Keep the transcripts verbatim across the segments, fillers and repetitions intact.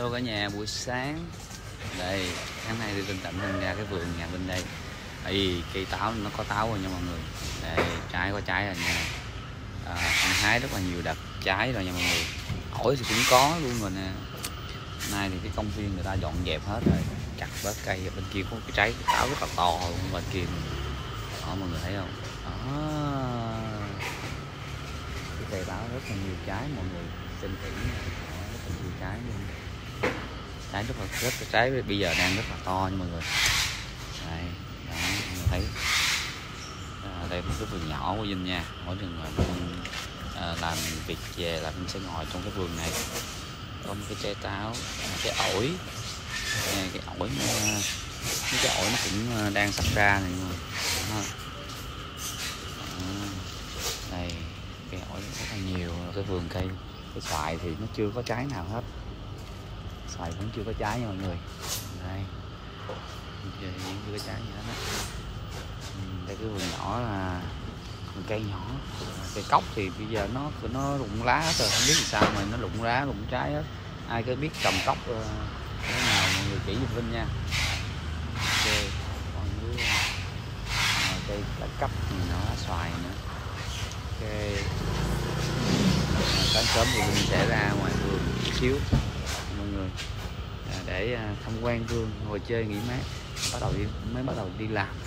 Hello cả nhà, buổi sáng. Đây, sáng nay đi Linh tận Linh ra cái vườn nhà bên đây. Đây, cây táo nó có táo rồi nha mọi người. Đây, trái có trái rồi nha. À, ăn hái rất là nhiều đợt trái rồi nha mọi người. Ổi thì cũng có luôn rồi nè. Nay thì cái công viên người ta dọn dẹp hết rồi, chặt bớt cây. Bên kia có cái trái cái táo rất là to luôn bên kia. Đó, mọi người thấy không? Đó. Cái cây táo rất là nhiều trái mọi người. Xem kỹ nha. Đó, rất là nhiều trái luôn. Trái rất là rất là trái bây giờ đang rất là to nha mọi người. Đây, đó, mọi người thấy. À, đây là cái vườn nhỏ của Vinh nha. Mỗi lần mà Vinh à, làm việc về là Vinh sẽ ngồi trong cái vườn này. Có một cái trái táo, một cái ổi. Đây, cái ổi nó, cái ổi nó cũng đang sắp ra này mọi người. Đó. Đó. Đây, cái ổi rất là nhiều. Cái vườn cây, cái xoài thì nó chưa có trái nào hết. Xoài vẫn chưa có trái nha mọi người. Đây, chưa có trái gì hết đó. Đây cái vườn nhỏ là vườn cây nhỏ. Cây cóc thì bây giờ nó nó rụng lá hết rồi, không biết vì sao mà nó rụng lá rụng trái hết. Ai có biết trồng cóc thế nào mọi người chỉ giúp Vinh nha. Ok, còn dưới à, cây lá cấp nhỏ lá xoài nữa. Ok, à, sáng sớm thì Vinh sẽ ra ngoài vườn chút xíu mọi người, à, để à, tham quan vườn ngồi chơi nghỉ mát, bắt đầu đi mới bắt đầu đi làm.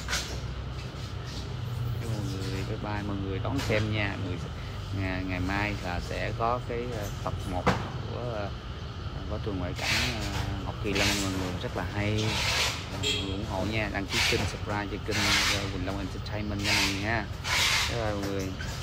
Cho mọi người bye bye mọi người đón xem nha. Người ngày, ngày mai là sẽ có cái tập một của có trường ngoại cảnh uh, Ngọc Kỳ Lâm mọi người, rất là hay. Mọi người ủng hộ nha, đăng ký kênh, subscribe cho kênh uh, Quỳnh Long Entertainment nha mọi người nha. Bye bye mọi người.